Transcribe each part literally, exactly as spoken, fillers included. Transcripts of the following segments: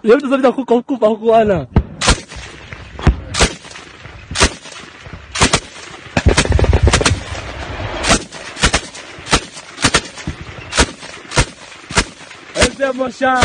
Yeye tunazidi kukupa kuana. Ese mocha.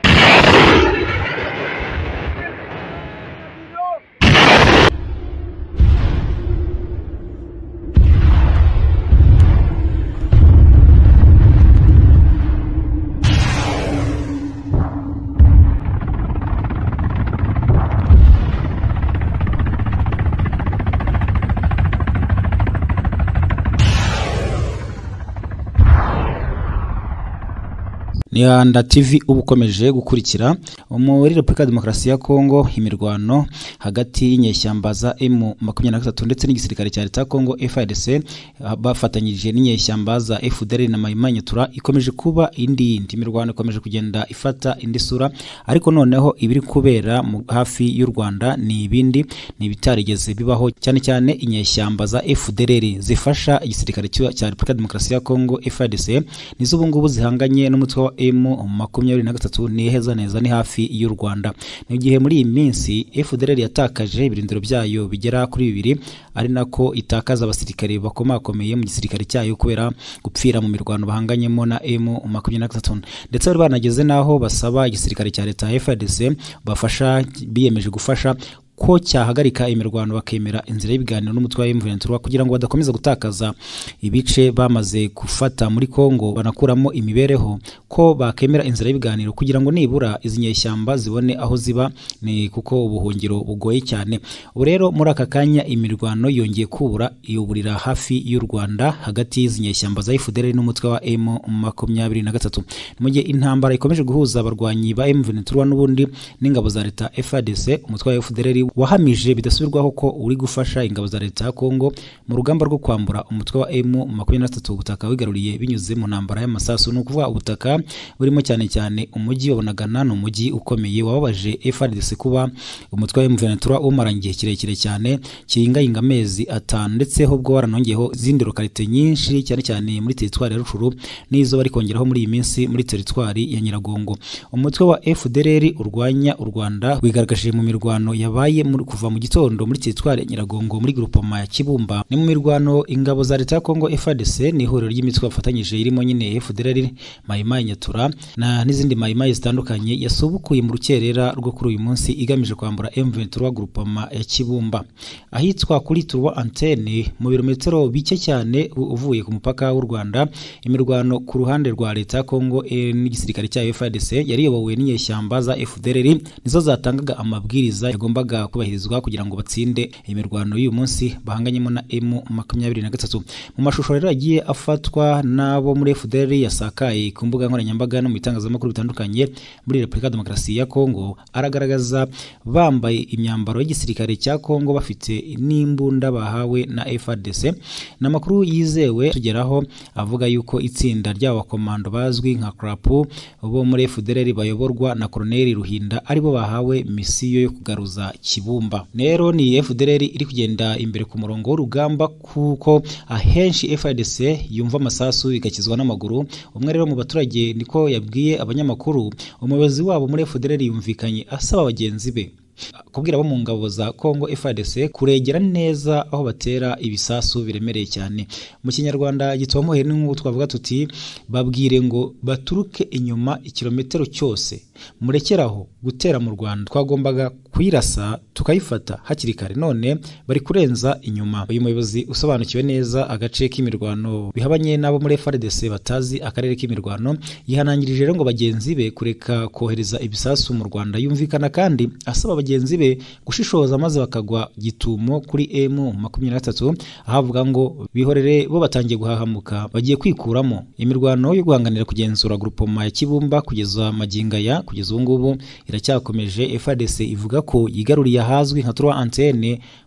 Nianda T V ubukomeje gukurikira muri Republika Demokarasi ya Kongo imirwano hagati y'inyeshyamba za M makumyabiri na gatatu ndetse n'igisirikare cya leta ya Kongo F A R D C bafatanyije n'inyeshyamba za F D L R na Maimai Nyatura ikomeje kuba indi indi imirwano ikomeje kugenda ifata indi sura ariko noneho ibiri kubera hafi y'u Rwanda ni ibindi ni bitarigeze bibaho cyane cyane inyeshyamba za F D L R zifasha igisirikare cya Republika Demokarasi ya Kongo F A R D C nizo ubungubu zihanganye n'umutwe wa M makumyabiri na gatatu ni heza neza ni hafi y'u Rwanda. Ni gihe muri iyi minsi F D L R yatakaje ibirindiro byayo bigera kuri bibiri ari nako itakaza abasirikare bakomakomeye mu gisirikare cyayo kubera gupfira mu mirwano bahanganyemo na M makumyabiri na gatatu ndetse bari banageze naho basaba igisirikare cya leta F A R D C bafasha biyemeje gufasha ko cyahagarika imirwano bakemera inzira y'ibiganiro n'umutwe wa M vingt trois kugira ngo badakomeza gutakaza ibice bamaze gufata muri Kongo banakuramo imibereho ko bakemera inzira y'ibiganiro kugira ngo nibura izi nyeshyamba zibone aho ziba ni kuko ubuhungiro bugoye cyane. Ubu rero muri aka kanya imirwano yongeye kubura iyoburira hafi y'u Rwanda hagati y'izi nyeshyamba za F D L R n'umutwe wa M makumyabiri na gatatu mu gihe intambara ikomeje guhuza abarwanyi ba M vingt trois n'ubundi n'ingabo za leta F A R D C umutwe wa F D L R wahamije bidasubirwaho ko uri gufasha ingabo za leta ya Kongo mu rugamba rwo kwambura umutwe wa M makumyabiri na gatatu ubutaka wigaruriye binyuze mu ntambara y'amasasu no kuvuga ubutaka burimo cyane cyane umujyi wabonagana no umujyi ukomeye wababaje F A R D C kuba umutwe wa M vingt trois umarangiye kirekire cyane kinga inga amezi atanu ndetse ho bwo waranongeyeho zindi lokalite nyinshi cyane cyane muri teritwari ya Rucuru nizo bari kongeraho muri iyi minsi muri teritwari ya Nyiragongo. Umutwe wa F D L R urwanya u Rwanda wigaragaje mu mirwano yabaye muri kuva mu gitondo muri teritwari ya Nyiragongo muri groupement ya Kibumba ni mu mirwano ingabo za leta ya Kongo F A R D C ni ihuriro ry'imitwe bafatanyije irimo nyine F D L R Maimai Nyatura na n'izindi Maimai zitandukanye yasubukuye mu rukerera rwo kuri uyu munsi igamije kwambura M vingt trois groupement ya Kibumba ahitwa kuri Turwa Antenne mu birometero bike cyane uvuye ku mupaka w'u Rwanda. Imirwano ku ruhande rwa leta ya Kongo e, n'igisirikare cya F A R D C yari yobowe n'inyeshyamba za F D L R nizo zatangaga amabwiriza yagombaga kubahirizwa kugira ngo batsinde imirwano y'uyu munsi bahanganyemo na M makumyabiri na gatatu. Mu mashusho rero agiye afatwa nabo muri F D L R yasakaye ku mbuga nkoranyambaga no mu bitangazamakuru bitandukanye muri Republika Demokarasi ya Kongo aragaragaza bambaye imyambaro y'igisirikare cya Kongo bafite n'imbunda bahawe na F A R D C. Namakuru yizewe tugeraho avuga yuko itsinda ry'abakomando bazwi nka Krapu bo muri F D L R bayoborwa na Colonel Ruhinda aribo bahawe misiyo yo kugaruza Kibumba. Nero ni F D L R iri kugenda imbere ku murongo w'urugamba kuko ahenshi F A R D C yumva amasasu igakizwa n'amaguru. Umwe rero mu baturage niko yabwiye abanyamakuru umuyobozi wabo muri F D L R yumvikanye asaba abagenzi be kubwira abo mu ngabo za Kongo F A R D C kuregera neza aho batera ibisasu biremereye cyane. Mu Kinyarwanda gitomohe n'ubu twavuga tuti babwire ngo baturuke inyuma ikilometero cyose murekeraho gutera mu Rwanda twagombaga kuyirasa tukayifata hakiri kare none bari kurenza inyuma. Uyu muyobozi usobanukiwe neza agace k'imirwano bihabanye nabo muri F A R D C batazi akarere k'imirwano yihanangirije rero ngo bagenzi be kureka kohereza ibisasu mu Rwanda. Yumvikana kandi asaba bagenzi be gushishoza maze bakagwa gitumo kuri M makumyabiri na gatatu ahavuga ngo bihorere bo batangiye guhahamuka bagiye kwikuramo. Imirwano yo guhanganira kugenzura groupement ya Kibumba kugeza maginga ya kugeza ubu ngubu iracyakomeje. F A R D C ivuga ko yigaruriye ahazwi nka Turwa Antenne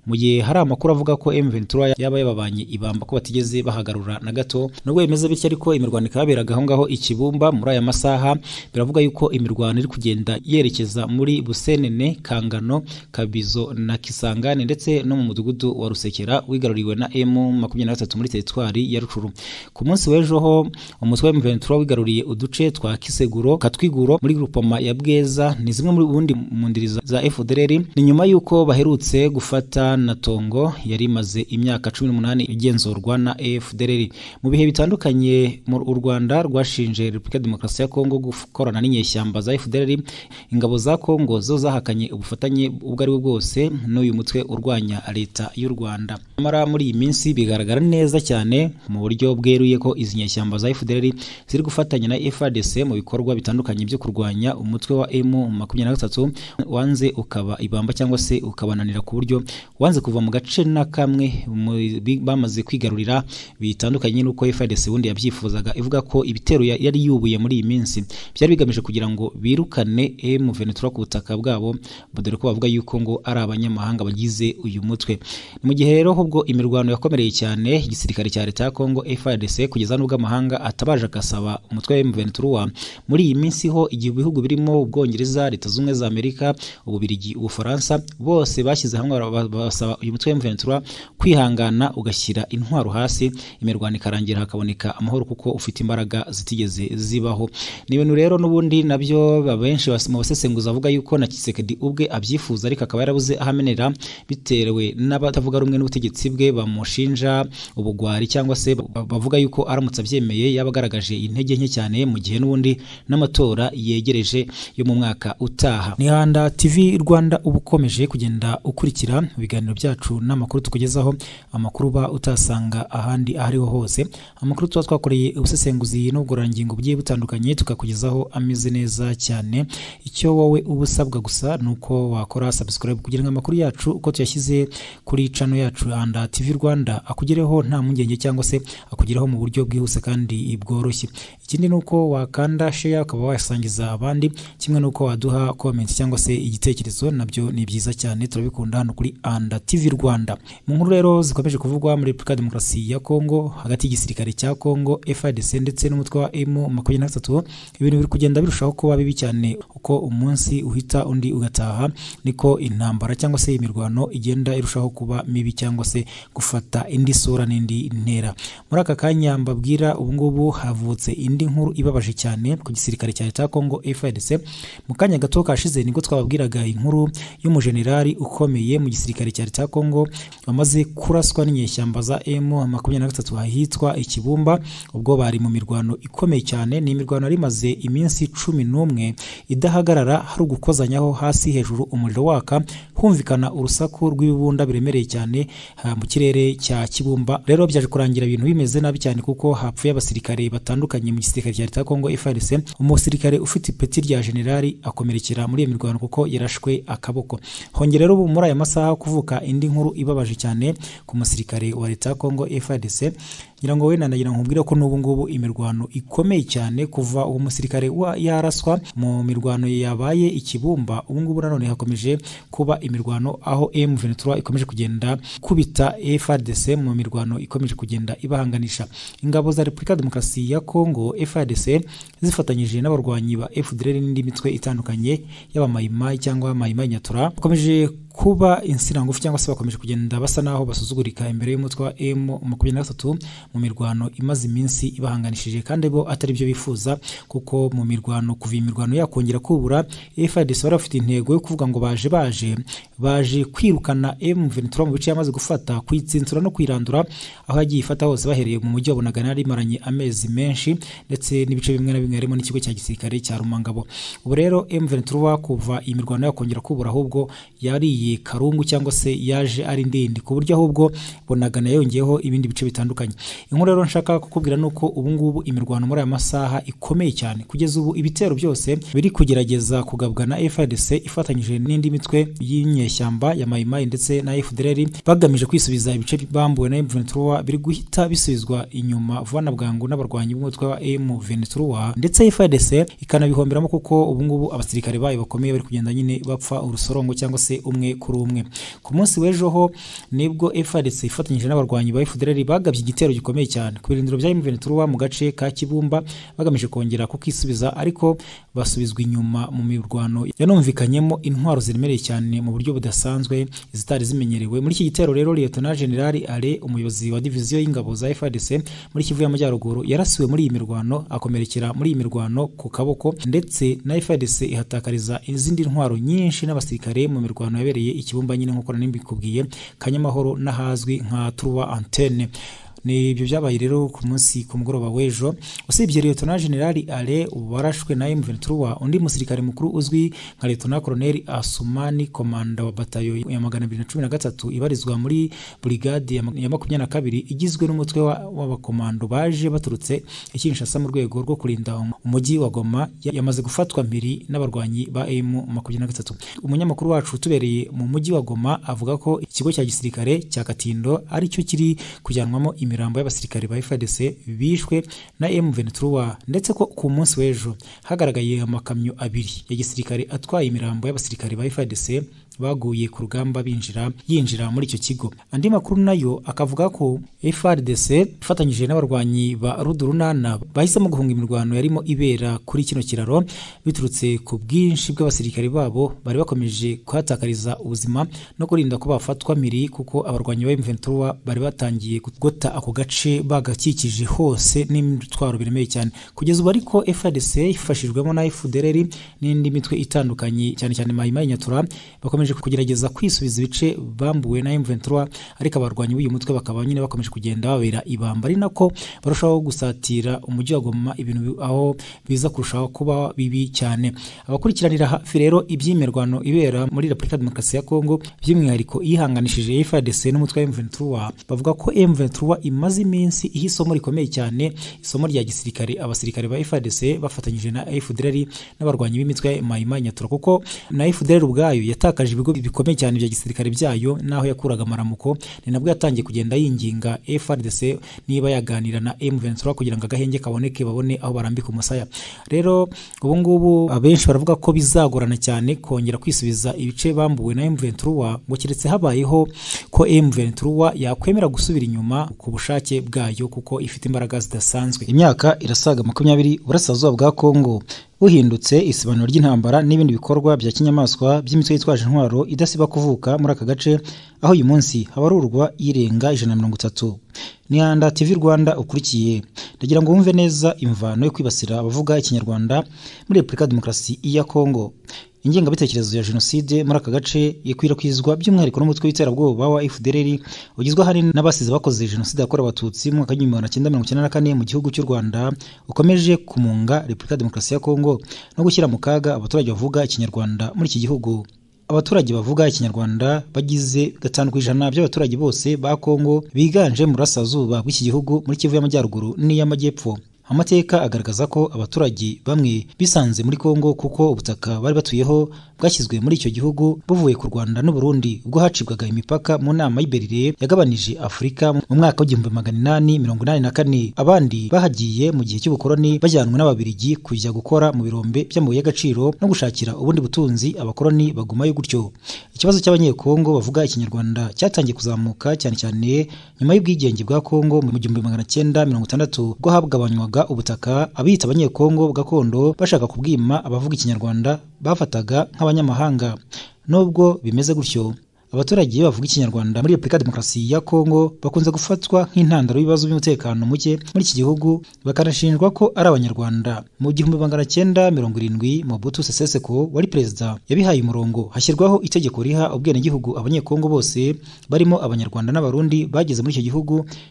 mu gihe hari amakuru avuga ko M ventura yaba yababanye ibamba ko batigeze bahagarura na gato. Nubwo bimeze bityo ariko imirwano ikaberaga aho ngaho ikibumba muri aya masaha, biravuga yuko imirwano iri kugenda yerekeza muri Busenene, Kangano, Kabizo na Kisangane ndetse no mu mudugudu wa Rusekera wigaruriwe na M makumyabiri na gatatu muri teritwari ya Rucuru. Ku munsi w'ejo ho umutwe wa M ventura wigaruriye uduce twa Kiseguro, Katwiguro muri grupoma ya Bweza ni zimwe muri ubundi mundiriza za F D L R, ni nyuma yuko baherutse gufata na Tongo yari maze imyaka cumi n'umunani igenzurwa na F D L R. Mu bihe bitandukanye mu Rwanda rwashinje Repubulika ya Demokarasi ya Kongo gukorana n'inyeshyamba za F D L R. Ingabo za Kongo zo zahakanye ubufatanye ubwo ari bwo bwose n'uyu mutwe urwanya leta y'u Rwanda. Amara muri iyi minsi bigaragara neza cyane mu buryo bweruye ko izi nyeshyamba za F D L R ziri gufatanya na F A R D C mu bikorwa bitandukanye byo kurwanya umutwe wa M makumyabiri na gatatu wanze ukaba ibamba cyangwa se ukabananira ku buryo wanze kuva mu gace na kamwe bamaze kwigarurira bitandukanye nuko F A R D C wundi yabyifuzaga, ivuga ko ibitero yari yubuye muri iyi minsi byari bigamije kugira ngo birukane M ventura ku butaka bwabo, dore ko bavuga yuko ngo ari abanyamahanga bagize uyu mutwe. Mu gihe rero ubwo imirwano yakomereye cyane igisirikare cya leta ya Kongo F A R D C kugeza n'ubwo amahanga atabaje agasaba umutwe wa M ventura muri iyi minsi ho igihe ibihugu birimo Ubwongereza, Leta Zunze za Amerika, Ububirigi, Ubufaransa bose bashyize hamwe basaba uyu mutwe wa M ventura kwihangana ugashyira intwaro hasi, imirwano ikarangira hakaboneka amahoro kuko ufite imbaraga zitigeze zibaho. Ni ibintu rero n'ubundi nabyo abenshi mu basesenguza avuga yuko na Tshisekedi ubwe abyifuza ariko akaba yarabuze ahamenera biterewe n'abatavuga rumwe n'ubutegetsi bwe bamushinja ubugwari cyangwa se bavuga yuko aramutse abyemeye yabagaragaje intege nke cyane mu gihe n'ubundi n'amatora yegereje yo mu mwaka utaha. Ni Handa T V Rwanda ubukomeje kugenda ukurikira ibiganiro byacu n'amakuru tukugezaho, amakuru ba utasanga ahandi ahariho hose, amakuru tuba twakoreye ubusesenguzi n'ubugororangingo bugiye butandukanye tukakugezaho ameze neza cyane. Icyo wowe ubusabwa gusa nuko wakora subscribe kugira ngo amakuru yacu uko tuyashyize kuri channel yacu Handa T V Rwanda akugereho nta mungenge cyangwa se akugereho mu buryo bwihuse kandi bworoshye. Ikindi nuko wakanda share ukaba wasangiza abandi, kimwe nuko waduha comment cyangwa se igitekerezo, nabyo ni byiza cyane turabikunda hano kuri Handa T V Rwanda. Mu nkuru rero zikomeje kuvugwa muri Repubulika ya Demokarasi ya Kongo hagati y'igisirikare cya Kongo F A R D C ndetse n'umutwe wa M makumyabiri na gatatu, ibintu biri kugenda birushaho kuba bibi cyane uko umunsi uhita undi ugataha, niko intambara cyangwa se imirwano igenda irushaho kuba mibi cyangwa se gufata indi sura n'indi ntera. Muri aka kanya mbabwira ubu ngubu havutse indi nkuru ibabaje cyane ku gisirikare cya leta ya Kongo F A R D C. Mu kanya gato kashize niko twababwiraga inkuru y'umujenerali ukomeye mu gisirikare cya leta ya Kongo wamaze kuraswa n'inyeshyamba za M makumyabiri na gatatu ahitwa Ikibumba, ubwo bari mu mirwano ikomeye cyane. Ni imirwano rimaze iminsi cumi n'umwe idahagarara, hari ugukozanyaho hasi hejuru umuriro waka, humvikana urusaku rw'ibibunda biremereye cyane mu kirere cya Kibumba. Rero byaje kurangira ibintu bimeze nabi cyane kuko hapfuye abasirikare batandukanye mu gisirikare cya leta ya Kongo F A R D C. Umusirikare ufite ipeti rya generali akomerekera muri iyo mirwano kuko yarashwe akaboko. Hongera rero muri aya masaha kuvuka indi nkuru ibabaje cyane ku musirikare wa leta ya Kongo F A R D C. Ngira ngo we nanagira nkubwira ko n'ubu ngubu imirwano ikomeye cyane kuva uwo musirikare wa yaraswa mu mirwano yabaye Ikibumba. Ubu ngubu nanone hakomeje kuba imirwano aho M ventura ikomeje kugenda kubita F A R D C mu mirwano ikomeje kugenda ibahanganisha. Ingabo za Repubulika ya Demokarasi ya Kongo F A R D C zifatanyije n'abarwanyi ba F D L R n'indi mitwe itandukanye y'abamayimayi cyangwa mayimayi nyatura bakomeje kuba insina ngufi cyangwa se bakomeje kugenda basa naho basuzugurika imbere y'umutwe wa M makumyabiri na gatatu mu mirwano imaze iminsi ibahanganishije, kandi bo atari byo bifuza kuko mu mirwano kuva imirwano yakongera kubura F A R D C barafite intego yo kuvuga ngo baje baje baje kwirukana M ventura mu bice yamaze gufata, kwitsintsura no kwirandura aho yagiye ifata hose, bahereye mu mujyi wa Bunagana ari maranye amezi menshi ndetse n'ibice bimwe na bimwe harimo n'ikigo cya gisirikare cya Rumangabo. Ubu rero M ventura kuva imirwano yakongera kubura ahubwo yariye Karungu cyangwa se yaje ari ndende ku buryo ahubwo Bunagana yongeyeho ibindi bice bitandukanye. Inkuru rero nshaka kukubwira nuko ubu ngubu imirwano muri aya masaha ikomeye cyane. Kugeza ubu ibitero byose biri kugerageza kugabwa na F A R D C ifatanyije n'indi mitwe y'inye y'inyeshyamba ya Mai Mai ndetse na F D L R bagamije kwisubiza ibice bambuwe na M ventura biri guhita bisubizwa inyuma vuba na bwangu n'abarwanyi b'umutwe wa M ventura ndetse F A R D C ikanabihomberamo kuko ubu ngubu abasirikare bayo bakomeye bari kugenda nyine bapfa urusorongo cyangwa se umwe kuri umwe. Ku munsi w'ejo ho nibwo F A R D C ifatanyije n'abarwanyi ba F D L R bagabye igitero gikomeye cyane ku birindiro bya M ventura mu gace ka Kibumba bagamije kongera kukisubiza, ariko basubizwa inyuma mu mirwano yanumvikanyemo intwaro ziremereye cyane mu buryo budasanzwe zitari zimenyerewe. Muri iki gitero rero Lieutenant General Ale, umuyobozi wa diviziyo y'ingabo za F A R D C muri Kivu y'Amajyaruguru, yarasiwe muri iyi mirwano akomerekera muri iyi mirwano ku kaboko, ndetse na F A R D C ihatakariza izindi ntwaro nyinshi n'abasirikare mu mirwano yabereye ikibumba nyine nk'uko nanimbikubwiye Kanyamahoro n'ahazwi nka Trois Antennes. Ni ibyo byabaye rero ku munsi ku mugoroba w'ejo. Usibye Lieutenant General Ale warashwe na M ventura, undi musirikare mukuru uzwi nka Lieutenant Colonel Asumani, komanda wa batayo ya magana abiri na cumi na gatatu ibarizwa muri brigade ya makumyabiri na kabiri igizwe n'umutwe w'abakomando baje baturutse Kinshasa mu rwego rwo kurinda umujyi wa Goma, yamaze gufatwa mbiri n'abarwanyi ba M makumyabiri na gatatu. Umunyamakuru wacu utubereye mu mujyi wa Goma avuga ko ikigo cya gisirikare cya Katindo ari cyo kiri kujyanwamo imirambo y'abasirikare ba F A R D C bishwe na M ventura, ndetse ko ku munsi w'ejo hagaragaye amakamyo abiri ya gisirikare atwaye imirambo y'abasirikare ba F A R D C baguye ku rugamba binjira yinjira muri icyo kigo. Andi makuru nayo akavuga ko F A R D C ifatanyije n'abarwanyi ba Rudurunana bahisemo guhunga imirwano yarimo ibera kuri kino kiraro biturutse ku bwinshi bw'abasirikare babo bari bakomeje kuhatakariza ubuzima no kurinda ko bafatwa miri, kuko abarwanyi ba M ventura bari batangiye gota ako gace bagakikije hose n'imitwaro biremeye cyane. Kugeza ubu ariko F A R D C ifashijwemo na F D L R n'indi mitwe itandukanye cyane cyane Mai Mai Nyatura bakomeje kugerageza kwisubiza ibice bambuwe na M ventura, ariko abarwanyi b'uyu mutwe bakaba nyine bakomeje kugenda babera ibamba, ari nako barushaho gusatira umujyi wa Goma, ibintu aho biza kurushaho kuba bibi cyane. Abakurikiranira hafi rero iby'imirwano ibera muri Repubulika Demokarasi ya Kongo by'umwihariko ihanganishije F A R D C n'umutwe wa M ventura bavuga ko M ventura imaze iminsi ihisomo rikomeye cyane, isomo rya gisirikare abasirikare ba F A R D C bafatanyije na F D L R n'abarwanyi b'imitwe ya Mai Mai Nyatura, kuko na F D L R ubwayo yatakaje ibigo bikomeye cyane bya gisirikare byayo naho yakuraga amaramuko. Ni nabwo yatangiye kugenda yinginga F A R D C niba yaganira na M ventura kugira ngo agahenge kaboneke babone aho barambika umusaya. Rero ubu ngubu abenshi baravuga ko bizagorana cyane kongera kwisubiza ibice bambuwe na M ventura, ngo kiretse habayeho ko M ventura yakwemera gusubira inyuma ku bushake bwayo kuko ifite imbaraga zidasanzwe. Imyaka irasaga makumyabiri Burasirazuba bwa Kongo buhindutse isibaniro ry'intambara n'ibindi bikorwa bya kinyamaswa by'imitwe yitwaje intwaro idasiba kuvuka muri aka gace, aho uyu munsi habarurwa irenga ijana na mirongo itatu. Ni Handa T V Rwanda ukurikiye, ndagira ngo wumve neza imvano yo kwibasira abavuga ikinyarwanda muri Repubulika Demokarasi ya Kongo. Ingengabitekerezo ya jenoside muri aka gace ikwirakwizwa by'umwihariko n'umutwe w'iterabwoba wa F D L R ugizwe ahanini n'abasize bakoze jenoside yakorewe abatutsi mu mwaka w'igihumbi magana cyenda mirongo icyenda na kane mu gihugu cy'u Rwanda, ukomeje kumunga Repubulika Demokarasi ya Kongo no gushyira mu kaga abaturage bavuga ikinyarwanda muri iki gihugu. Abaturage bavuga ikinyarwanda bagize gatanu ku ijana by'abaturage bose ba Kongo biganje mu Burasirazuba bw'iki gihugu muri Kivu y'Amajyaruguru n'iy'Amajyepfo. Amateka agaragaza ko abaturage bamwe bisanze muri Kongo kuko ubutaka bari batuyeho bwashyizwe muri icyo gihugu buvuye ku Rwanda n'u Burundi ubwo hacibwaga imipaka mu nama y'Iberire yagabanije Afurika mu mwaka w'igihumbi magana inani mirongo inani na kane. Abandi bahagiye mu gihe cy'ubukoroni bajyanwe n'Ababiligi kujya gukora mu birombe by'amabuye y'agaciro no gushakira ubundi butunzi, abakoroni bagumayo gutyo. Ikibazo cy'abanyekongo bavuga ikinyarwanda cyatangiye kuzamuka cyane cyane nyuma y'ubwigenge bwa Kongo mu gihumbi magana cyenda mirongo itandatu ubwo habwabanywaga ubutaka abiyita abanyekongo gakondo bashaka kubwima abavuga ikinyarwanda bafataga nk'abanyamahanga. Nubwo bimeze gutyo, abaturage bavuga ikinyarwanda muri Repubulika Demokarasi ya Kongo bakunze gufatwa nk'intandaro y'ibibazo by'umutekano muke muri iki gihugu, bakanashinjwa ko ari abanyarwanda. Mu gihumbi magana cyenda mirongo irindwi Mobutu Sese Seko wari perezida yabihaye umurongo, hashyirwaho itegeko riha ubwenegihugu abanyekongo bose barimo abanyarwanda n'abarundi bageze muri icyo gihugu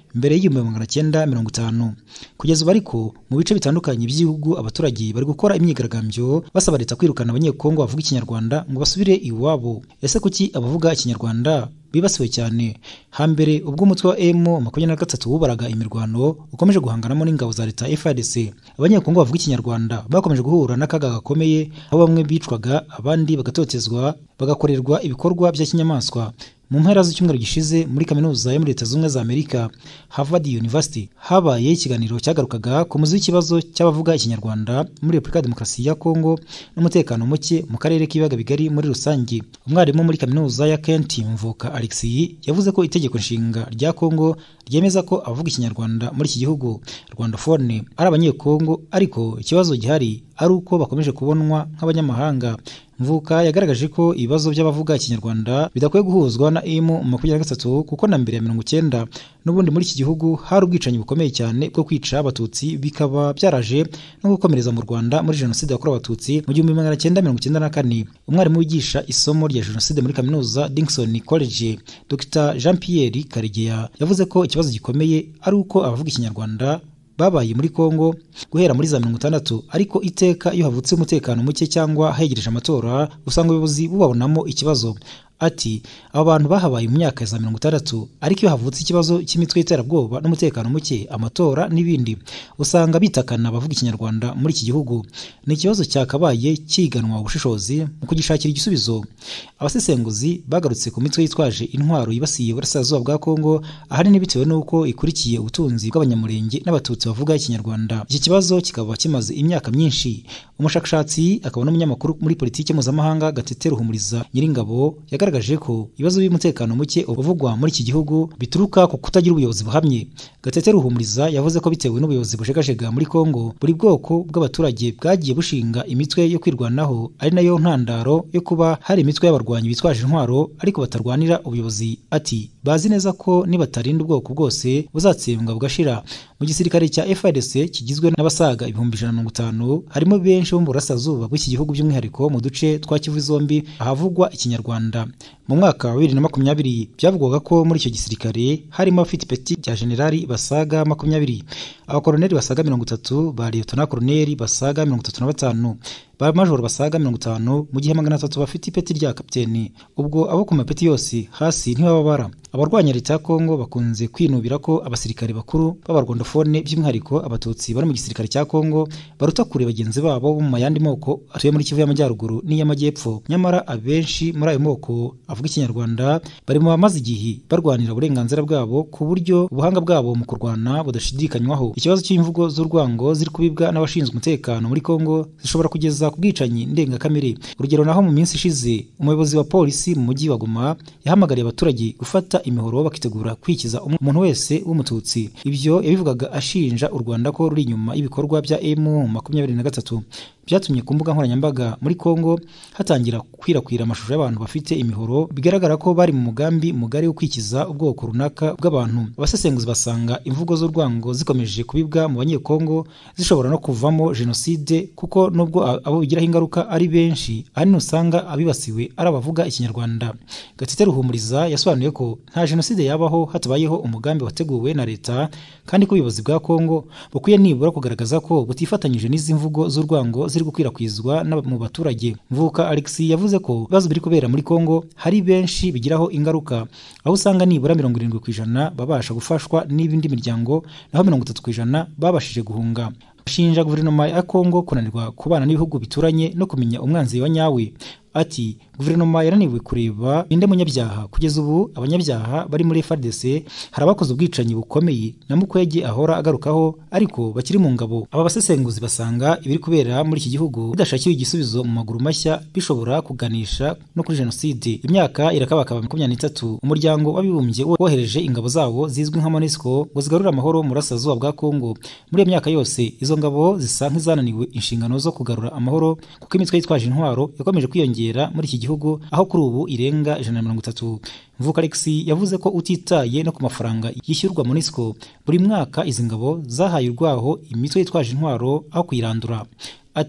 mbere y'igihumbi magana cyenda mirongo itanu. Kugeza ubu ariko mu bice bitandukanye by'igihugu abaturage bari gukora imyigaragambyo basaba leta kwirukana abanyekongo bavuga ikinyarwanda ngo basubire iwabo. Ese kuki abavuga ikinyarwanda bibasiwe cyane? Hambere ubwo umutwe wa M makumyabiri na gatatu wubaraga imirwano ukomeje guhanganamo n'ingabo za leta F A R D C, abanyekongo bavuga ikinyarwanda bakomeje guhura n'akaga gakomeye, aho bamwe bicwaga abandi bagatotezwa bagakorerwa ibikorwa bya kinyamaswa. Mu mpera z'icyumweru gishize muri kaminuza yo muri Leta Zunze za Amerika Harvard University habaye ikiganiro cyagarukaga ku muzi w'ikibazo cy'abavuga ikinyarwanda muri Repubulika ya Demokarasi ya Kongo n'umutekano muke mu karere k'ibiyaga bigari muri rusange. Umwarimu muri kaminuza ya Kent Mvuka Alexis yavuze ko itegeko nshinga rya Kongo ryemeza ko abavuga ikinyarwanda muri iki gihugu Rwandaphone ari abanyekongo, ariko ikibazo gihari ari uko bakomeje kubonwa nk'abanyamahanga. Mvuka yagaragaje ko ibibazo by'abavuga ikinyarwanda bidakwiye guhuzwa na M makumyabiri na gatatu kuko na mbere ya mirongo icyenda n'ubundi muri iki gihugu hari ubwicanyi bukomeye cyane bwo kwica abatutsi, bikaba byaraje no gukomereza mu Rwanda muri jenoside yakorewe abatutsi mu gihumbi magana cyenda mirongo icyenda na kane. Umwarimu wigisha isomo rya jenoside muri kaminuza Dickson College Dr Jean Pierre Karegeya yavuze ko ikibazo gikomeye ari uko abavuga ikinyarwanda babaye muri Kongo guhera muri za mirongo itandatu, ariko iteka iyo havutse umutekano muke cyangwa hegereje amatora usanga ubuyobozi bubabonamo ikibazo. Ati aba bantu bahabaye mu myaka ya za mirongo itandatu, ariko iyo havutse ikibazo cy'imitwe y'iterabwoba n'umutekano muke, amatora n'ibindi, usanga bitakana abavuga ikinyarwanda muri iki gihugu. Ni ikibazo cyakabaye cyiganwa ubushishozi mu kugishakira igisubizo. Abasesenguzi bagarutse ku mitwe yitwaje intwaro yibasiye uburasirazuba bwa Kongo, ahanini bitewe n'uko ikurikiye ubutunzi bw'abanyamurenge n'abatutsi bavuga ikinyarwanda. Iki kibazo kikaba kimaze imyaka myinshi. Umushakashatsi akaba n'umunyamakuru muri politiki mpuzamahanga Gatete Ruhumuriza Nyiringabo yagaragaje ko ibibazo by'umutekano muke uvugwa muri iki gihugu bituruka ku kutagira ubuyobozi buhamye. Gatete Ruhumuriza yavuze ko bitewe n'ubuyobozi bujegajega muri Kongo, buri bwoko bw'abaturage bwagiye bushinga imitwe yo kwirwanaho, ari nayo ntandaro yo kuba hari imitwe y'abarwanyi bitwaje intwaro ariko batarwanira ubuyobozi. Ati bazi neza ko nibatarinda ubwoko bwose buzatsembwa bugashira. Mu gisirikare cya F A R D C kigizwe n'abasaga ibihumbi ijana na mirongo itanu, harimo benshi bo mu burasirazuba bw'iki gihugu by'umwihariko mu duce twa Kivu zombi ahavugwa ikinyarwanda. Mu mwaka wa bibiri na makumyabiri byavugwaga ko muri icyo gisirikare harimo abafite ipeti rya generali basaga makumyabiri, abakoloneli basaga mirongo itatu, ba lieutenant koloneli basaga mirongo itatu na batanu, ba majoro basaga mirongo itanu, mu gihe magana atatu bafite ipeti rya kapiteni. Ubwo abo ku mapeti yose hasi ntibababara. Abarwanya leta ya Kongo bakunze kwinubira ko abasirikare bakuru b'abarwandaphone by'umwihariko abatutsi bari mu gisirikare cya Kongo baruta kure bagenzi babo bo mu yandi moko atuye muri Kivu y'Amajyaruguru n'iy'Amajyepfo. Nyamara abenshi muri ayo moko avuga ikinyarwanda bari mu bamaze igihe barwanira uburenganzira bwabo ku buryo ubuhanga bwabo mu kurwana budashidikanywaho. Ikibazo cy'imvugo z'urwango ziri kubibwa n'abashinzwe umutekano muri Kongo zishobora kugeza ku bwicanyi ndengakamere. Urugero naho mu minsi ishize umuyobozi wa polisi mu mujyi wa Goma yahamagariye abaturage gufata imihoro bakitegura kwikiza umuntu wese w'umututsi. Ibyo yabivugaga ashinja u Rwanda ko ruri inyuma y'ibikorwa bya M makumyabiri na gatatu. Byatumye ku mbuga nkoranyambaga muri Kongo hatangira kwirakwira amashusho y'abantu bafite imihoro, bigaragara ko bari mu mugambi mugari wo kwikiza ubwoko runaka bw'abantu. Abasesenguzi basanga imvugo z'urwango zikomeje kubibwa mu banyekongo zishobora no kuvamo jenoside, kuko nubwo abo bigiraho ingaruka ari benshi, ahanini usanga abibasiwe ari abavuga ikinyarwanda. Gatete Ruhumuriza yasobanuye ko nta jenoside yabaho hatabayeho umugambi wateguwe na leta, kandi ko ubuyobozi bwa Kongo bukwiye nibura kugaragaza ko butifatanyije n'izi mvugo z'urwango ziri gukwirakwizwa mu baturage. Mvuka Alexis yavuze ko ibibazo biri kubera muri Kongo hari benshi bigiraho ingaruka, aho usanga nibura mirongo irindwi ku ijana babasha gufashwa n'ibindi miryango, naho mirongo itatu ku ijana babashije guhunga. Ashinja guverinoma ya Kongo kunanirwa kubana n'ibihugu bituranye no kumenya umwanzi wa nyawe. Ati guverinoma yananiwe kureba inde munyabyaha. Kugeza ubu abanyabyaha bari muri F A R D C hari abakoze ubwicanyi bukomeye na Mukwege ahora agarukaho, ariko bakiri mu ngabo. Aba basesenguzi basanga ibiri kubera muri iki gihugu bidashakiwe igisubizo mu maguru mashya, bishobora kuganisha no kuri jenoside. Imyaka irakabakaba makumyabiri n'itatu umuryango w'abibumbye wohereje ingabo zawo zizwi nka MONUSCO ngo zigarure amahoro mu burasirazuba bwa Kongo. Muri iyo myaka yose izo ngabo zisa nk'izananiwe inshingano zo kugarura amahoro, kuko imitwe yitwaje intwaro yakomeje kwiyongera muri iki gihugu, aho kuri ubu irenga ijana na mirongo itatu. Mvuka Alexis yavuze ko utitaye no ku mafaranga yishyurwa MONUSCO buri mwaka, izi ngabo zahaye urwaho imitwe yitwaje intwaro aho kuyirandura. Ati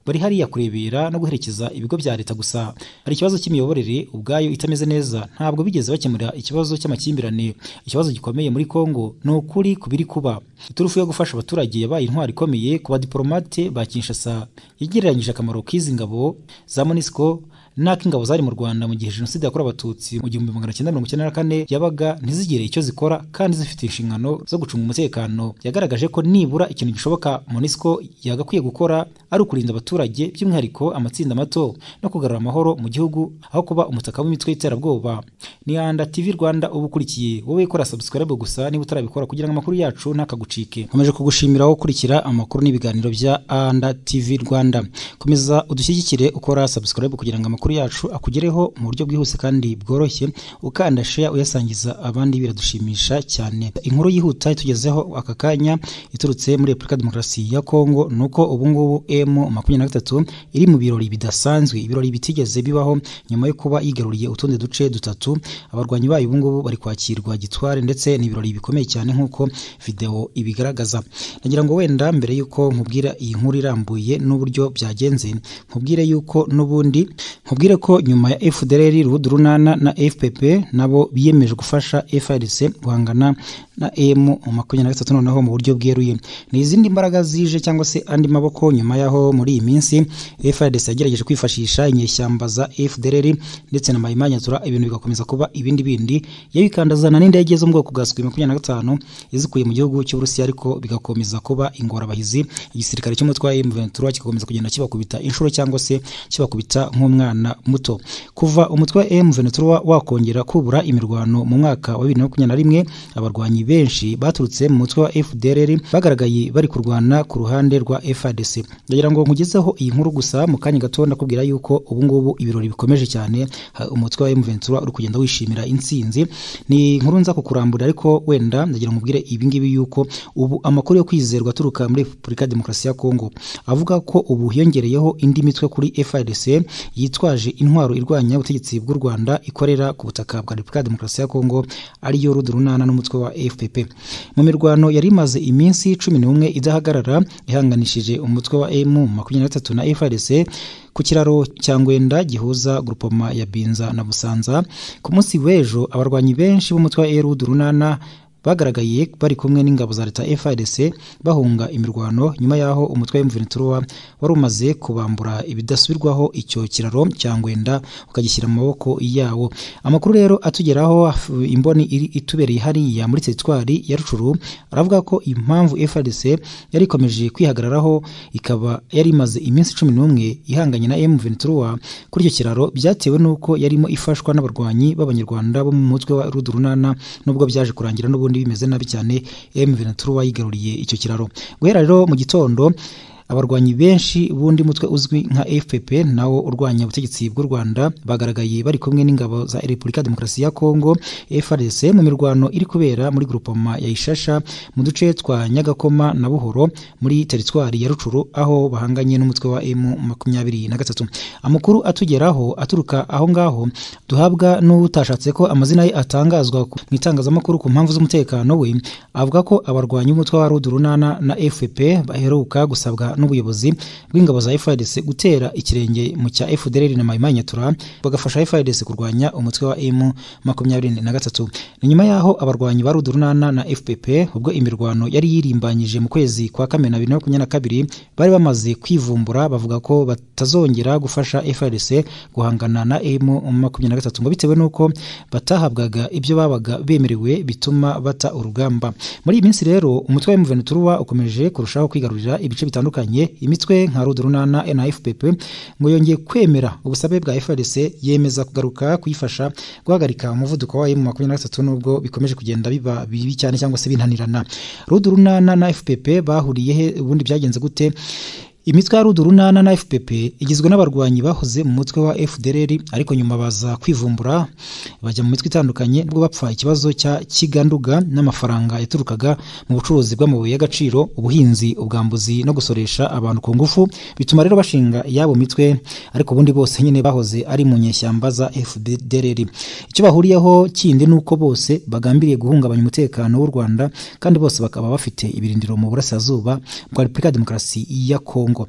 bari hariya kurebera no guherekeza ibigo bya leta gusa. Hari ikibazo cy'imiyoborere ubwayo itameze neza, ntabwo bigeze bakemura ikibazo cy'amakimbirane. Ikibazo gikomeye muri Kongo ni ukuri kubiri kuba. Iturufu yo gufasha abaturage yabaye intwari ikomeye ku badiplomate ba Kinshasa, yegeranyije akamaro k'izi ngabo za MONUSCO nako ingabo zari mu Rwanda mu gihe jenoside yakorewe abatutsi mu gihumbi magana cyenda mirongo icyenda na kane yabaga ntizigire icyo zikora kandi zifite inshingano zo gucunga umutekano. Yagaragaje ko nibura ikintu gishoboka MONUSCO yagakwiye gukora ari ukurinda abaturage, by'umwihariko amatsinda mato, no kugarura amahoro mu gihugu aho kuba umutaka w'imitwe y'iterabwoba. Ni Anda T V Rwanda ubu ukurikiye, wowe kora subscribe gusa niba utarabikora kugira ngo amakuru yacu nakagucike. Nkomeje kugushimira wo kurikira amakuru n'ibiganiro bya Anda T V Rwanda. Komeza udushyigikire ukora subscribe kugira ngo amakuru yacu akugereho mu buryo bwihuse kandi bworoshye, ukanda share uyasangiza abandi, biradushimisha cyane. Inkuru yihuta itugezeho aka kanya iturutse muri Repubulika Demokarasi ya Kongo nuko ubu ngubu M makumyabiri na gatatu iri mu birori bidasanzwe, ibirori bitigeze bibaho nyuma yo kuba yigaruriye utundi duce dutatu. Abarwanyi bayo ubu ngubu bari kwakirwa gitware, ndetse ni ibirori bikomeye cyane nkuko video ibigaragaza. Nagira ngo wenda mbere yuko nkubwira iyi nkuru irambuye n'uburyo byagenze, nkubwire yuko nubundi nkubwire ko nyuma ya F D L R, Rudurunana na F P P nabo biyemeje gufasha F A R D C guhangana na M makumyabiri na gatatu noneho mu buryo bweruye. Ni izindi mbaraga zije cyangwa se andi maboko nyuma yaho muri iyi minsi F A R D C yagerageje kwifashisha inyeshyamba za F D L R ndetse na Mayimanyatura, ibintu bigakomeza kuba ibindi bindi, yabikandazana n'indege zo mu bwoko bwa Sukhoi makumyabiri na gatanu izikuye mu gihugu cy'u Burusiya, ariko bigakomeza kuba ingorabahizi. Igisirikare cy'umutwe wa M vingt trois kigakomeza kugenda kibakubita inshuro cyangwa se kibakubita nk'umwana muto. Kuva umutwe wa M vingt trois wakongera kubura imirwano mu mwaka wa bibiri na makumyabiri na rimwe, abarwanyi benshi baturutse mu mutwe wa F D L R bagaragaye bari kurwana ku ruhande rwa F A R D C. Ndagira ngo nkugezeho iyi nkuru gusa mu kanya gato ndakubwira yuko ubu ngubu ibirori bikomeje cyane, umutwe wa M vingt trois uri kugenda wishimira intsinzi. Ni inkuru nza kukurambura, ariko wenda ndagira ngo nkubwire ibi ngibi yuko ubu amakuru yo kwizerwa aturuka muri Repubulika Demokarasi ya Kongo avuga ko ubu hiyongereyeho indi mitwe kuri F A R D C yitwaje intwaro irwanya ubutegetsi bw'u Rwanda ikorera ku butaka bwa Repubulika Demokarasi ya Kongo, ariyo Rudurunana n'umutwe wa F P P. Mu mirwano yari imaze iminsi cumi n'umwe idahagarara ihanganishije umutwe wa M makumyabiri na gatatu na F A R D C ku kiraro cya Ngwenda gihuza grupoma ya Binza na Busanza. Ku munsi w'ejo abarwanyi benshi b'umutwe wa Rudurunana bagaragaye bari kumwe n'ingabo za leta F A R D C bahunga imirwano nyuma yaho umutwe wa M vingt trois wari umaze kubambura ibidasubirwaho icyo kiraro cya Ngwenda ukagishyira mu maboko yawo. Amakuru rero atugeraho imboni iri itubereye hariya muri teritwari ya Rucuru aravuga ko impamvu F A R D C yari ikomeje kwihagararaho ikaba yari imaze iminsi cumi n'umwe ihanganye na M vingt trois kuri icyo kiraro byatewe nuko yarimo ifashwa n'abarwanyi b'abanyarwanda bo mu mutwe wa Rudurunana, nubwo byaje kurangira n'ubu bimeze nabi cyane M vingt trois yigaruriye icyo kiraro. Guhera rero mu gitondo abarwanyi benshi bundi mutwe uzwi nka F P P nawo urwanya ubutegetsi bw'u Rwanda bagaragaye bari kumwe n'ingabo za Repubulika Demokarasi ya Kongo F A R D C mu mirwano iri kubera muri grupoma ya Ishasha mu duce twa Nyagakoma na Buhoro muri teritwari ya Rucuru, aho bahanganye n'umutwe wa M makumyabiri na gatatu. Amakuru atugeraho aturuka aho ngaho duhabwa n'utashatse ko amazina ye atangazwa mu itangazamakuru ku mpamvu z'umutekano we, avuga ko abarwanyi b'umutwe wa Rudurunana na F P P baheruka gusabwa n'ubuyobozi bw'ingabo za F A R D C gutera ikirenge mu cya F D L R na Mayimanyatura bagafasha F A R D C kurwanya umutwe wa M makumyabiri na gatatu. Ni nyuma yaho abarwanyi ba Rudurunana na F P P ubwo imirwano yari yirimbanyije mu kwezi kwa Kamena bibiri na makumyabiri na kabiri bari bamaze kwivumbura bavuga ko batazongera gufasha F A R D C guhangana na M makumyabiri na gatatu ngo bitewe nuko batahabwaga ibyo babaga bemerewe bituma bata urugamba. Muri iyi minsi rero umutwe wa M vingt trois ukomeje kurushaho kwigarurira ibice bitandukanye. Imitwe nka Rudurunana na F P P ngo yongeye kwemera ubusabe bwa F A R D C, yemeza kugaruka kuyifasha guhagarika umuvuduko wa M makumyabiri na gatatu nubwo bikomeje kugenda biba bibi cyane cyangwa se binanirana. Rudurunana na F P P bahuriye he? Ubundi byagenze gute? Imitwe ya Rudurunana na F P P igizwe n'abarwanyi bahoze mu mutwe wa F D L R ariko nyuma baza kwivumbura bajya mu mitwe itandukanye ubwo bapfa ikibazo cya kiganduga n'amafaranga yaturukaga mu bucuruzi bw'amabuye y'agaciro, ubuhinzi, ubwambuzi no gusoresha abantu ku ngufu, bituma rero bashinga yabo mitwe, ariko ubundi bose nyine bahoze ari mu nyeshyamba za F D L R. Icyo bahuriyeho kindi nuko bose bagambiriye guhungabanya umutekano w'u Rwanda kandi bose bakaba bafite ibirindiro mu burasirazuba bwa Repubulika Demokarasi ya Kongo.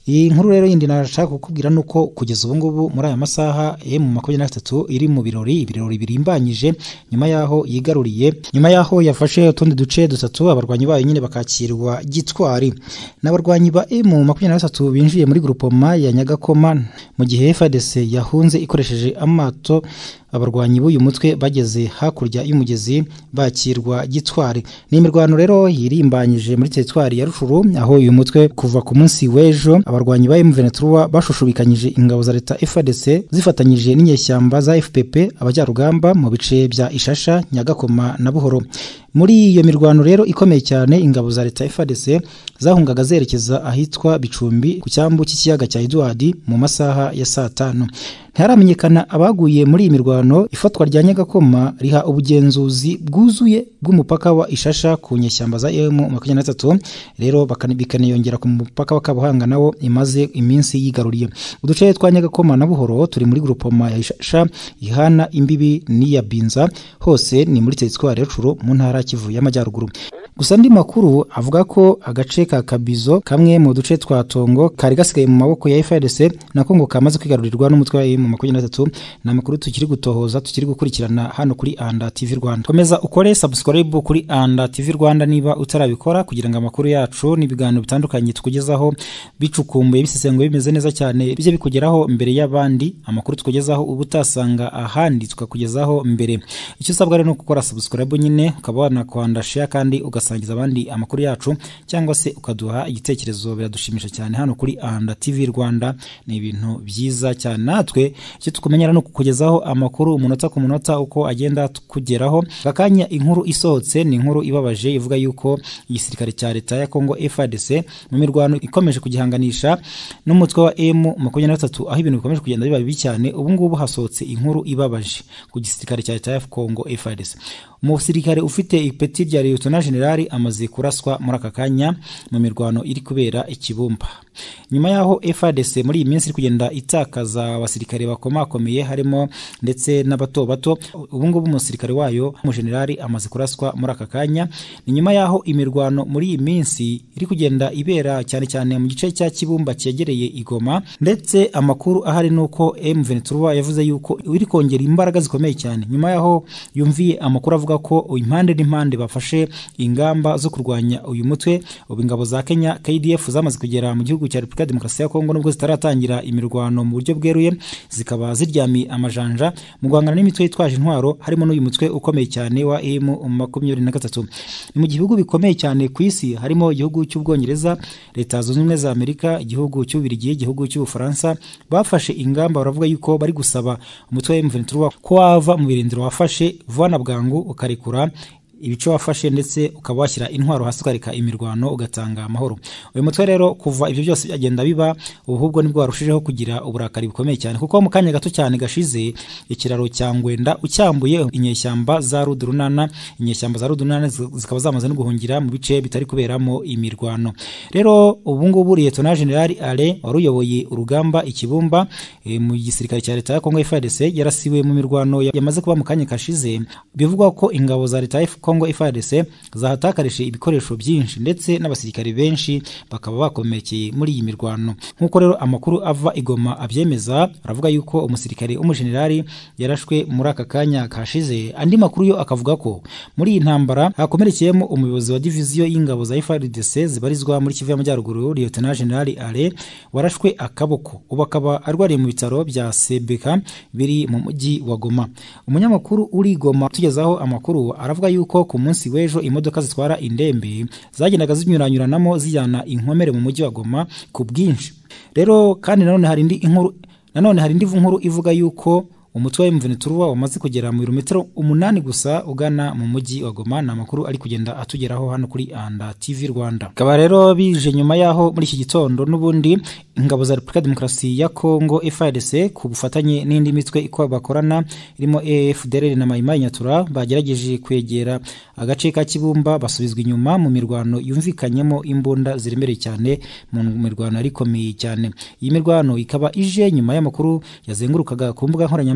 iyi nkuru rero yindi nashaka kukubwira nuko kugeza ubu ngubu muri aya masaha M makumyabiri na gatatu iri mu birori ibirori birimbanyije nyuma yaho yigaruriye nyuma yaho yafashe utundi duce dutatu abarwanyi bayo nyine bakakirwa gitwari n'abarwanyi ba M makumyabiri na gatatu binjiye muri groupement ya Nyagakoma mu gihe F A R D C yahunze ikoresheje amato abarwanyi b'uyu mutwe bageze hakurya y'umugezi bakirwa gitwari. Ni imirwano rero yirimbanyije muri teritwari ya Rushuru aho uyu mutwe kuva ku munsi w'ejo abarwanyi ba M vingt-trois bashushubikanyije ingabo za leta F A R D C zifatanyije n'inyeshyamba za F P P abajyarugamba mu bice bya Ishasha, Nyagakoma na Buhoro. Muri iyo mirwano rero ikomeye cyane ingabo za leta F A R D C zahungaga zerekeza ahitwa Bicumbi ku cyambu cy'ikiyaga cya Edward mu masaha ya saa tanu. Ntaramenyekana abaguye muri iyi mirwano. Ifatwa rya Nyagakoma riha ubugenzuzi bwuzuye bw'umupaka wa Ishasha ku nyeshyamba za M makumyabiri na gatatu rero bakanibikana ku mupaka wa Kabuhanga nawo imaze iminsi yigaruriye. Uduce twa Nyagakoma na Buhoro turi muri groupement ya Ishasha ihana imbibi n'iya Binza, hose ni muri teritwari ya Rushuru mu ntara Kivu y'Amajyaruguru. Gusa ndi makuru avuga ko agace ka Kabizo kamwe mu duce twa Tongo kari gasigaye mu maboko ya F A R D C nako ngo kamaze kwigarurirwa n'umutwe wa M makumyabiri na gatatu. Na makuru tukiri gutohoza tukiri gukurikirana hano kuri Anda T V Rwanda. Komeza ukore subscribe kuri Anda T V Rwanda niba utarabikora kugira ngo amakuru yacu n'ibiganiro bitandukanye tukugezaho bicukumbuye bisesenguye bimeze neza cyane bije bikugeraho mbere y'abandi. Amakuru tukugezaho ubutasanga ahandi tukakugezaho mbere. Icyo usabwa rero no gukora subscribe nyine ukabana kwanda share kandi ugasangiza abandi amakuru yacu cyangwa se ukaduha igitekerezo biradushimisha cyane hano kuri Anda T V Rwanda. Ni ibintu byiza cyane natwe icyo tukumenyera no kukugezaho amakuru umunota ku munota uko agenda kugeraho. Gakanya inkuru isohotse ni inkuru ibabaje ivuga yuko igisirikare cya leta ya Kongo F A R D C mu mirwano ikomeje kugihanganisha n'umutwe wa M makumyabiri na gatatu aho ibintu bikomeje kugenda biba bibi cyane. Ubu ngubu hasohotse inkuru ibabaje ku gisirikare cya leta ya Kongo F A R D C. Umusirikare ufite ipeti rya Lieutenant General amaze kuraswa muri aka kanya mu mirwano iri kubera ikibumba. Nyuma yaho F A R D C muri iyi minsi iri kugenda itakaza abasirikare bakomakomeye harimo ndetse n'abato bato, ubu ngubu umusirikare wayo mu general amaze kuraswa muri aka kanya. Ni nyuma yaho imirwano muri iyi minsi iri kugenda ibera cyane cyane mu gice cya Kibumba cyegereye Igoma, ndetse amakuru ahari nuko M vingt-trois yavuze yuko iri kongera imbaraga zikomeye cyane nyuma yaho yumviye amakuru avuga ko impande n'impande bafashe ingamba zo kurwanya uyu mutwe. Ubu ingabo za Kenya K D F zamaze kugera mu gihugu cya Repubulika Demokarasi ya Kongo nubwo zitaratangira imirwano mu buryo bweruye, zikaba ziryami amajanja mu guhangana n'imitwe yitwaje intwaro harimo n'uyu mutwe ukomeye cyane wa M makumyabiri na gatatu. Ni mu gihugu bikomeye cyane ku isi harimo igihugu cy'Ubwongereza, Leta Zunze Ubumwe za Amerika, igihugu cy'Ububiligi, igihugu cy'Ubufaransa bafashe ingamba baravuga yuko bari gusaba umutwe wa M vingt-trois ko wava mu birindiro wafashe vuba na bwangu ukarekura ibice wafashe ndetse ukaba washyira intwaro hasi ukareka imirwano ugatanga amahoro. Uyu mutwe rero kuva ibyo byose byagenda biba ubwo nibwo warushijeho kugira uburakari bukomeye cyane kuko mu kanya gato cyane gashize ikiraro cya Ngwenda ucyambuye inyeshyamba za Rudurunana. Inyeshyamba za Rudurunana zikaba zamaze no guhungira mu bice bitari kuberamo imirwano. Rero ubu ngubu Lieutenant General Ale waruyoboye urugamba ikibumba e, mu gisirikare cya leta ya Kongo F A R D C yarasiwe mu mirwano yamaze kuba mu kanya kashize. Bivugwa ko ingabo za leta ya Kongo F A R D C zahatakarishe ibikoresho byinshi ndetse n'abasirikare benshi bakaba bakomekeye muri iyi mirwano. Nkuko rero amakuru ava Igoma abyemeza aravuga yuko umusirikare umujenerali yarashwe muri aka kanya kashize. Andi makuru yo akavuga ko muri iyi ntambara hakomerekeyemo umuyobozi wa division y'ingabo za F A R D C zibarizwa muri Kivu y'Amajyaruguru Lieutenant General Ale warashwe akaboko, ubu akaba arwariye mu bitaro bya Sebeka biri mu mujyi wa Goma. Umunyamakuru uri Goma tugezaho amakuru aravuga yuko ku munsi w'ejo imodoka zitwara indembe zagendaga zinyuranyuranamo zijyana inkomere mu mujyi wa Goma ku bwinshi. Rero kandi nanone hari indi inkuru nanone hari indi nkuru ivuga yuko umutwe wa M vingt-trois wamaze kugera mu birometero umunani gusa ugana mu mujyi wa Goma. Na makuru ari kugenda atugeraho hano kuri Anda T V Rwanda. Kaba rero bije nyuma yaho muri iki gitondo n'ubundi ingabo za Repubulika Demokarasi ya Kongo F A R D C ku bufatanye n'indi mitwe iko bakorana irimo A F D L R na Maimai Nyatura bagerageje kwegera agace ka Kibumba basubizwa inyuma mu mirwano yumvikanyemo imbunda ziremereye cyane mu mirwano arikomeye cyane. Iyi mirwano ikaba ije nyuma y'amakuru yazengurukaga ku mbuga nkoranyambaga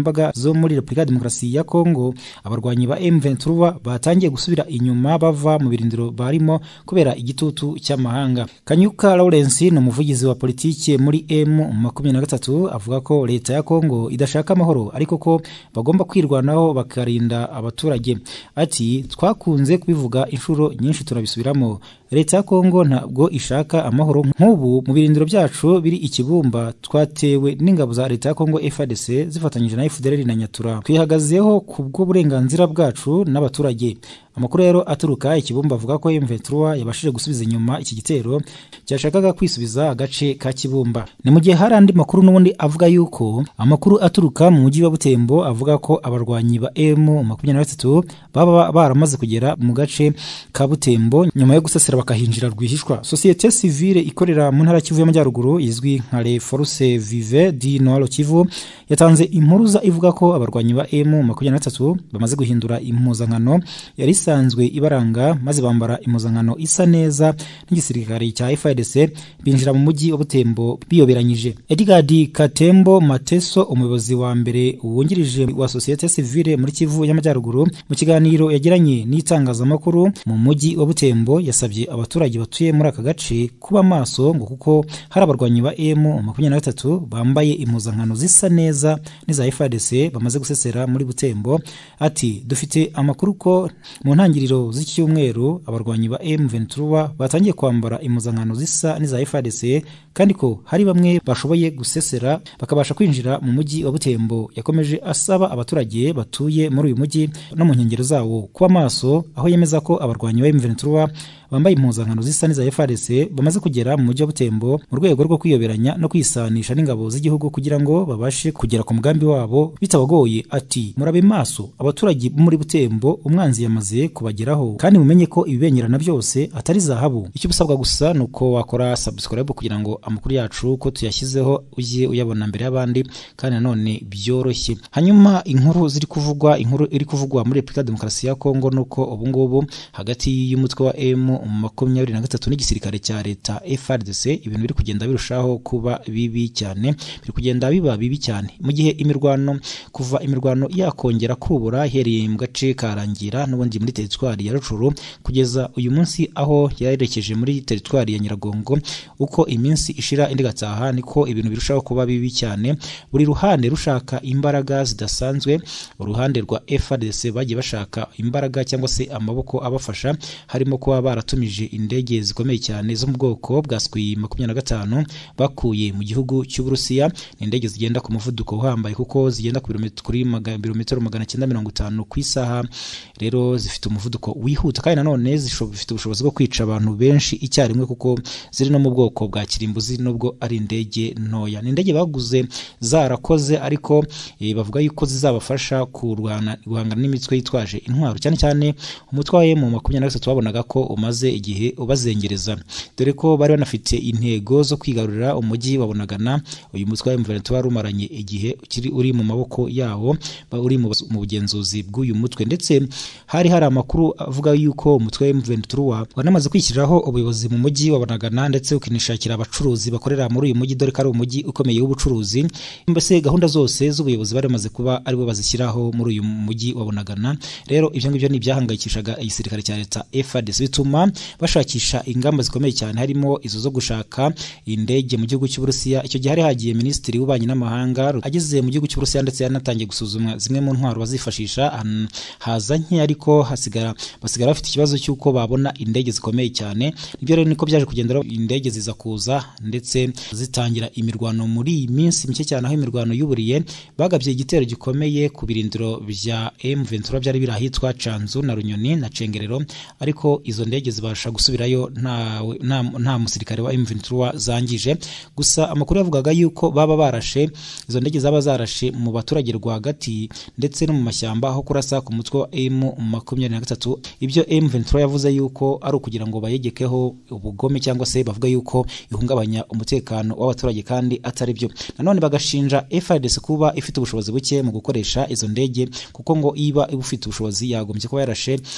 nkoranyambaga zo muri Repubulika ya Demokarasi ya Kongo abarwanyi ba M vingt-trois batangiye gusubira inyuma bava mu birindiro barimo kubera igitutu cy'amahanga. Kanyuka Lawrence no umuvugizi wa politiki muri M makumyabiri na gatatu avuga ko leta ya Kongo idashaka amahoro ariko ko bagomba kwirwanaho bakarinda abaturage. Ati twakunze kubivuga inshuro nyinshi turabisubiramo, leta ya Kongo ntabwo ishaka amahoro. Nk'ubu mu birindiro byacu biri ikibumba twatewe n'ingabo za leta ya Kongo F A R D C zifatanyije na F D L R na Nyatura, twihagazeho kubwo burenganzira bwacu n'abaturage. Amakuru rero aturuka ikibumba avuga ko M vingt-trois yabashije gusubiza inyuma iki gitero cyashakaga kwisubiza agace ka Kibumba. Ni mu gihe hari andi makuru n'ubundi avuga yuko amakuru aturuka mu mujyi wa Butembo avuga ko abarwanyi ba M makumyabiri na gatatu baba baramaze kugera mu gace ka Butembo nyuma yo gusesera bakahinjira rwihishwa. Societe civile ikorera mu ntara Kivu y'Amajyaruguru izwi nka Les Forces Vives du Nord Kivu yatanze impuruza ivuga ko abarwanyi ba M makumyabiri na gatatu bamaze guhindura impuzankano yari isanzwe ibaranga maze bambara impuzankano isa neza n'igisirikare cya F A R D C binjira mu mujyi wa Butembo biyoberanyije. Edgard Katembo Mateso umuyobozi wa mbere wungirije wa Societe Civile muri Kivu y'Amajyaruguru mu kiganiro yagiranye n'itangazamakuru mu mujyi wa Butembo yasabye abaturage batuye muri aka gace kuba maso ngo kuko hari abarwanyi ba M makumyabiri na gatatu bambaye impuzankano zisa neza n'iza F A R D C bamaze gusesera muri Butembo. Ati dufite amakuru ko mu ntangiriro z'icyumweru abarwanyi ba M vingt-trois batangiye kwambara impuzankano zisa n'iza F A R D C kandi ko hari bamwe bashoboye gusesera bakabasha kwinjira mu mujyi wa Butembo. Yakomeje asaba abaturage batuye muri uyu mujyi no mu nkengero zawo kuba maso, aho yemeza ko abarwanyi ba M vingt-trois bambaye impuzankano zisa n'iza F A R D C bamaze kugera mu mujyi wa Butembo mu rwego rwo kwiyoberanya no kwisanisha n'ingabo z'igihugu kugira ngo babashe kugera ku mugambi wabo bitabagoye. Ati murabe maso abaturage muri Butembo, umwanzi yamaze kubageraho kandi mumenye ko ibibengerana byose atari zahabu. Icyo busabwa gusa nuko wakora subscribe kugira ngo amakuru yacu ko tuyashyizeho ujye uyabona mbere y'abandi kandi nanone byoroshye. Hanyuma inkuru ziri kuvugwa inkuru iri kuvugwa muri Repubulika ya Demokarasi ya Kongo nuko ubu ngubu hagati y'umutwe wa M makumyabiri na gatatu n'igisirikare cya leta F A R D C ibintu biri kugenda birushaho kuba bibi cyane, biri kugenda biba bibi cyane mu gihe imirwano kuva imirwano yakongera kubura hereye mu gace karangira n'ubundi muri teritwari ya Rucuru kugeza uyu munsi aho yarerekeje muri teritwari ya Nyiragongo. Uko iminsi ishira indi gataha niko ibintu birushaho kuba bibi cyane, buri ruhande rushaka imbaraga zidasanzwe. Uruhande rwa F A R D C bagiye bashaka imbaraga cyangwa se amaboko abafasha, harimo kuba baratumije indege zikomeye cyane zo mu bwoko bwa Sukhoi makumyabiri na gatanu bakuye mu gihugu cy'Uburusiya. Ni indege zigenda ku muvuduko uhambaye kuko zigenda ku birometero magana cyenda mirongo itanu ku isaha, rero zifite umuvuduko wihuta kandi nanone zifite ubushobozi bwo kwica abantu benshi icyarimwe kuko ziri no mu bwoko bwa kirimbuzi nubwo ari indege ntoya. Ni indege baguze zarakoze ariko e, bavuga yuko zizabafasha kurwana guhangana n'imitwe yitwaje intwaro, cyane cyane umutwe wa M makumyabiri na gatatu wabonaga ko umaze igihe ubazengereza, dore ko bari banafite intego zo kwigarurira umujyi wabonagana. Uyu mutwe wa M vingt-trois rumaranye igihe kiri uri mu maboko yawo, uri mu bugenzuzi bw'uyu mutwe, ndetse hari hari amakuru avuga yuko umutwe wa M vingt-trois wanamaze kwishyiriraho ubuyobozi mu mujyi wabonagana ndetse ukinishakira abacuruzi bakorera muri uyu mujyi, dore ko ari umujyi ukomeye w'ubucuruzi. Mbese gahunda zose z'ubuyobozi bari bamaze kuba aribo bazishyiraho muri uyu mujyi wabonagana. Rero ivyo ngivyo ni byahangayikishaga igisirikare cya leta F A R D C, bituma bashakisha ingamba zikomeye cyane, harimo izo zo gushaka indege mu gihugu cy'Uburusiya. Icyo gihe hari hagiye minisitiri w'ububanyi n'amahanga ageze mu gihugu cy'Uburusiya ndetse yanatangiye gusuzumwa zimwe mu ntwaro bazifashisha, haza nke ariko hasigara basigara bafite ikibazo cy'uko babona indege zikomeye cyane. Nibyo rero niko byaje kugendera, indege ziza kuza ndetse zitangira imirwano muri iyi minsi mike cyane, aho imirwano y'uburiye bagabye igitero gikomeye ku birindiro bya M vingt-trois byari biri ahitwa Canzu na Runyoni na Cengerero, ariko izo ndege zibasha gusubirayo nta nta, nta musirikare wa M vingt-trois zangije. Gusa amakuru yavugaga yuko baba barashe izo ndege zaba zarashe mu baturage rwagati ndetse no mu mashyamba aho kurasa ku mutwe wa M makumyabiri na gatatu. Ibyo M vingt-trois yavuze yuko ari ukugira ngo bayegekeho ubugome cyangwa se bavuga yuko ihungabanya umutekano w'abaturage kandi atari byo. Nanone bagashinja F A R D C kuba ifite ubushobozi buke mu gukoresha izo ndege, kuko ngo iba ifite ubushobozi yagombye kuba yarashe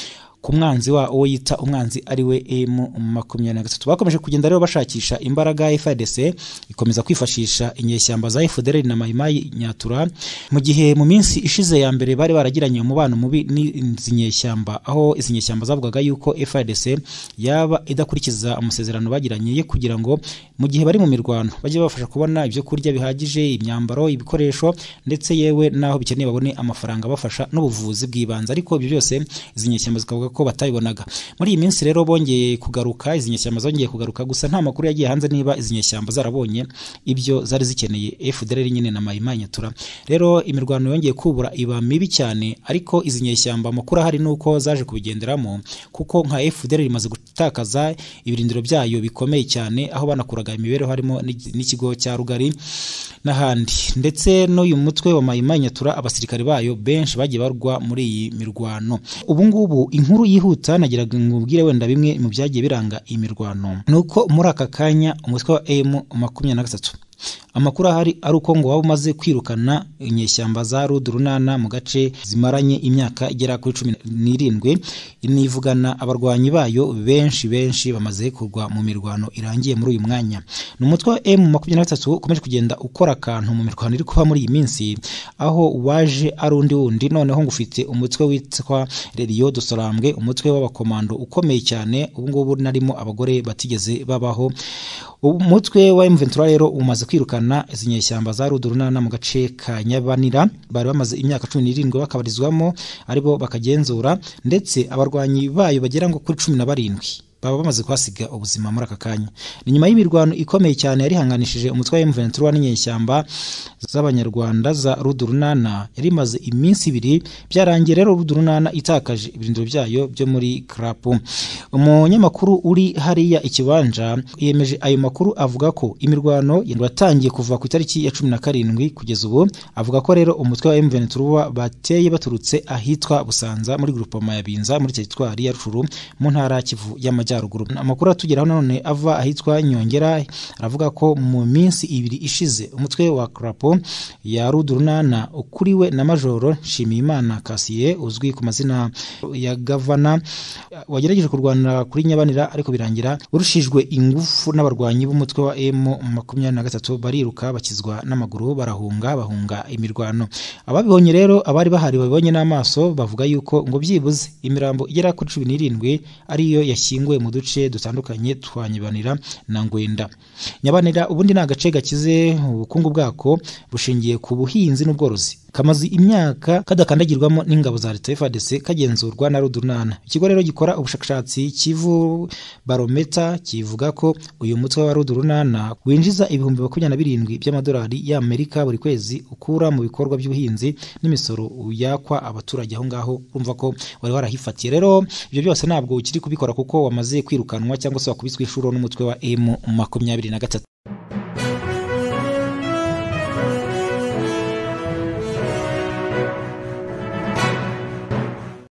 ku mwanzi wa uwo yita umwanzi ari we M makumyabiri na gatatu. Bakomeje kugenda rero bashakisha imbaraga. F A R D C ikomeza kwifashisha inyeshyamba za F D L R na Mai Mai Nyatura, mu gihe mu minsi ishize ya mbere bari baragiranye umubano mubi n'izi nyeshyamba, aho izi nyeshyamba zavugaga yuko F A R D C yaba idakurikiza amasezerano bagiranye ye kugira ngo mu gihe bari mu mirwano bajye bafasha kubona ibyo kurya bihagije, imyambaro, ibikoresho ndetse yewe naho bikeneye babone amafaranga bafasha n'ubuvuzi bw'ibanze. Ariko ibyo byose izi nyeshyamba zikavuga ko batabibonaga. Muri iyi minsi rero bongeye kugaruka, izi nyeshyamba zongeye kugaruka, gusa nta makuru yagiye hanze niba izi nyeshyamba zarabonye ibyo zari zikeneye F D L R nyine na Mai Mai Nyatura. Rero imirwano yongeye kubura iba mibi cyane, ariko izi nyeshyamba amakuru ahari nuko zaje kubigenderamo, kuko nka F D L R imaze gutakaza ibirindiro byayo bikomeye cyane, aho banakuraga imibereho harimo n'ikigo cya Rugari n'ahandi. Ndetse n'uyu mutwe wa Mai Mai Nyatura abasirikare bayo benshi bagiye barwa muri iyi mirwano. Ubu ngubu inkuru yihuta nagiraga ngubwire wenda bimwe mu byagiye biranga imirwano, nuko muri aka kanya umutwe wa M makumyabiri na gatatu amakuru ahari ari uko ngo waba umaze kwirukana inyeshyamba za Rudurunana mu gace zimaranye imyaka igera kuri cumi n'irindwi. Inivugana abarwanyi bayo benshi benshi bamaze kurwa mu mirwano irangiye muri uyu mwanya. Ni umutwe wa M makumyabiri na gatatu ukomeje kugenda ukora akantu mu mirwano iri kuba muri iyi minsi, aho waje ari undi wundi. Noneho ngo ufite umutwe witwa Rio de Solambwe, umutwe w'abakomando ukomeye cyane, ubu ngubu narimo abagore batigeze babaho. Umutwe wa M vingt-trois rero umaze kwirukana izi nyeshyamba za Rudurunana mu gace ka Nyabanira, bari bamaze imyaka cumi n'irindwi bakabarizwamo, aribo bakagenzura, ndetse abarwanyi bayo bagera ngo kuri cumi na barindwi baba bamaze kwasiga ubuzima muri aka kanya. Ni nyuma y'imirwano ikomeye cyane yari hanganishije umutwe wa M vingt-trois n'inyeshyamba z'abanyarwanda za Rudurunana, yari maze iminsi ibiri. Byarangiye rero Rudurunana itakaje ibirindiro byayo byo muri Krapu. Umunyamakuru uri hariya ikibanja yemeje ayo makuru, avuga ko imirwano yatangiye kuva ku itariki ya cumi na karindwi kugeza ubu. Avuga ko rero umutwe wa M vingt-trois bateye baturutse ahitwa Busanza muri groupement ya Binza muri teritwari ya Rushuru mu ntara Kivu y'Amajyaruguru. Amakuru atugeraho none ava ahitwa Nyongera aravuga ko mu minsi ibiri ishize umutwe wa Krapo ya Rudurunana ukuriwe na Majoro Nshimiyimana Kasiye uzwi ku mazina ya Gavana wagerageje kurwana kuri Nyabanira, ariko birangira urushijwe ingufu n'abarwanyi b'umutwe wa M makumyabiri na gatatu, bariruka bakizwa n'amaguru barahunga bahunga imirwano. Ababibonye rero, abari bahari babibonye n'amaso, bavuga yuko ngo byibuze imirambo igera kuri cumi n'irindwi ariyo yashyinguwe mu duce dutandukanye twa Nyabanira na Ngwenda. Nyabanira ubundi ni agace gakize, ubukungu bwako bushingiye ku buhinzi n'ubworozi, kamaze imyaka kadakandagirwamo n'ingabo za leta F A R D C, kagenzurwa na Rudurunana. Ikigo rero gikora ubushakashatsi Kivu Barometer kivuga ko uyu mutwe wa Rudurunana winjiza ibihumbi makumyabiri na birindwi by'amadolari y'Amerika buri kwezi ukura mu bikorwa by'ubuhinzi n'imisoro yakwa abaturage aho ngaho. Urumva ko wari warahifatiye. Rero ibyo byose ntabwo ukiri kubikora kuko wamaze kwirukanwa cyangwa se wakubiswe inshuro n'umutwe wa M makumyabiri na gatatu.